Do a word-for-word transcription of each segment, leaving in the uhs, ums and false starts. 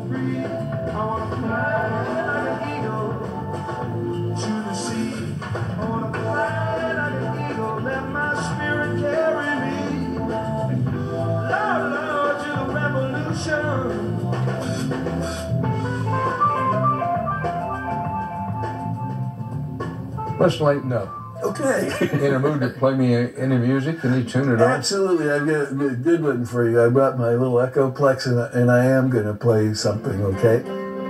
free. I wanna fly like an eagle to the sea. I wanna fly like an eagle, let my spirit carry me. Lord, Lord, to the revolution. Let's lighten up. Okay. In a mood to play me any music? Can you tune it on? Absolutely. I've got a good one for you. I brought my little Echoplex, and, and I am going to play something, okay?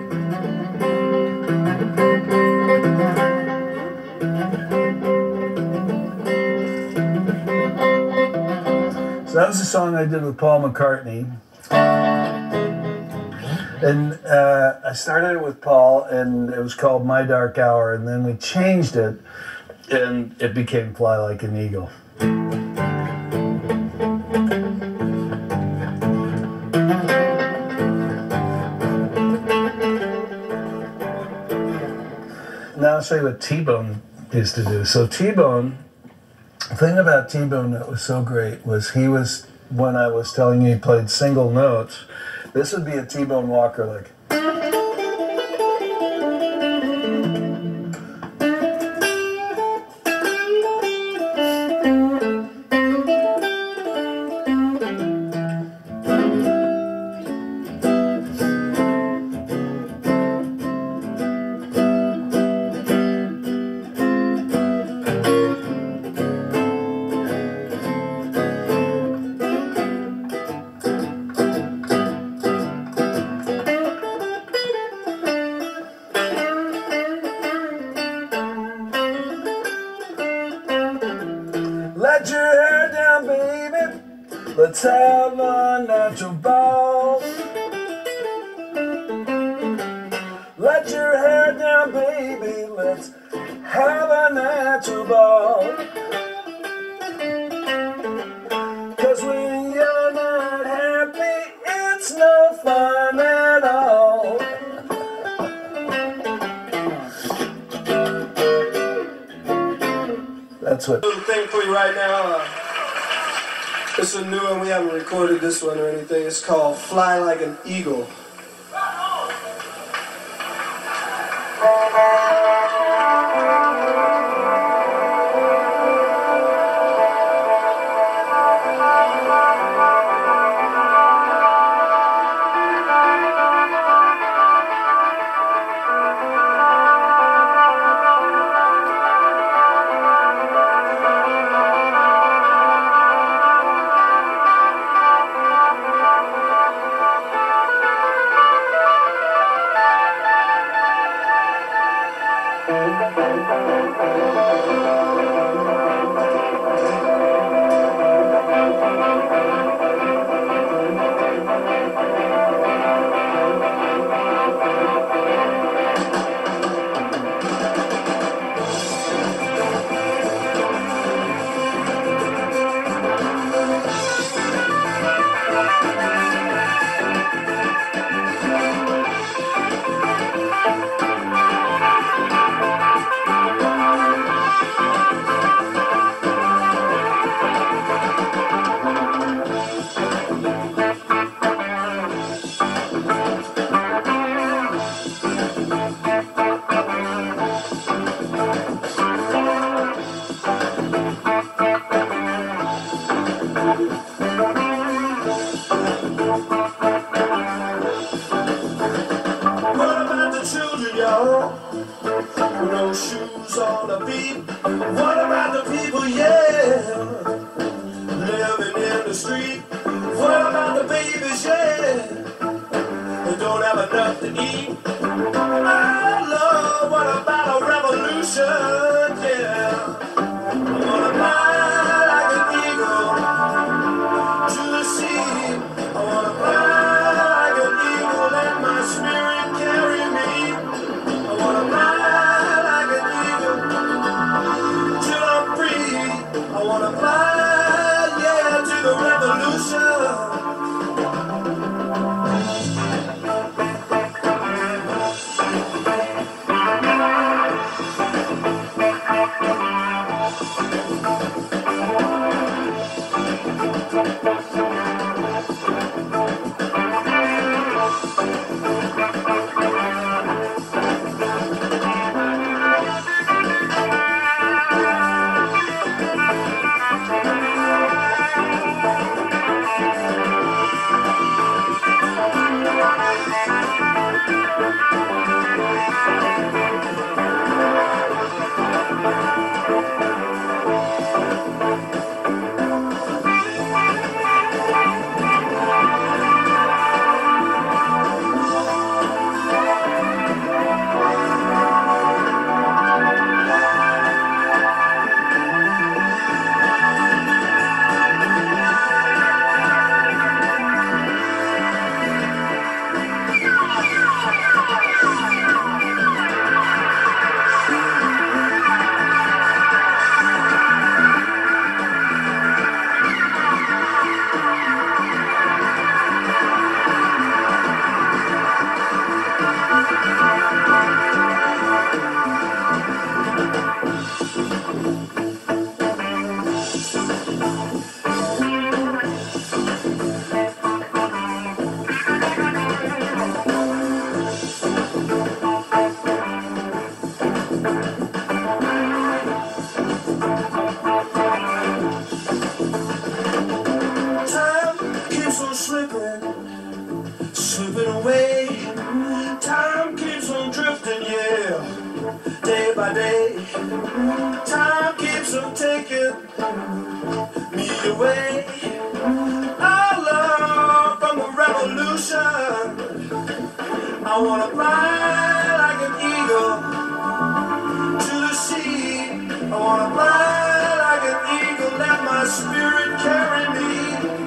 So that was a song I did with Paul McCartney. And uh, I started it with Paul, and it was called My Dark Hour, and then we changed it, and it became Fly Like an Eagle. Now I'll show you what T-Bone used to do. So T-Bone, the thing about T-Bone that was so great was he was, when I was telling you he played single notes, this would be a T-Bone Walker like. Let your hair down, baby. Let's have a natural ball. Let your hair down, baby. Let's have a natural ball. Cause when you're not happy, it's no fun at all. That's what. Little thing for you right now. Uh, it's a new one. We haven't recorded this one or anything. It's called Fly Like an Eagle. With no shoes on the feet. What about the people, yeah, living in the street? What about the babies, yeah, that don't have enough to eat? Oh Lord, what about a revolution, yeah? I wanna fly like an eagle to the sea. I wanna fly like an eagle, let my spirit carry me. I wanna fly like an eagle till I'm free. I wanna fly, yeah, to the revolution. Time keeps on taking me away. Our love from a revolution. I wanna fly like an eagle to the sea. I wanna fly like an eagle, let my spirit carry me.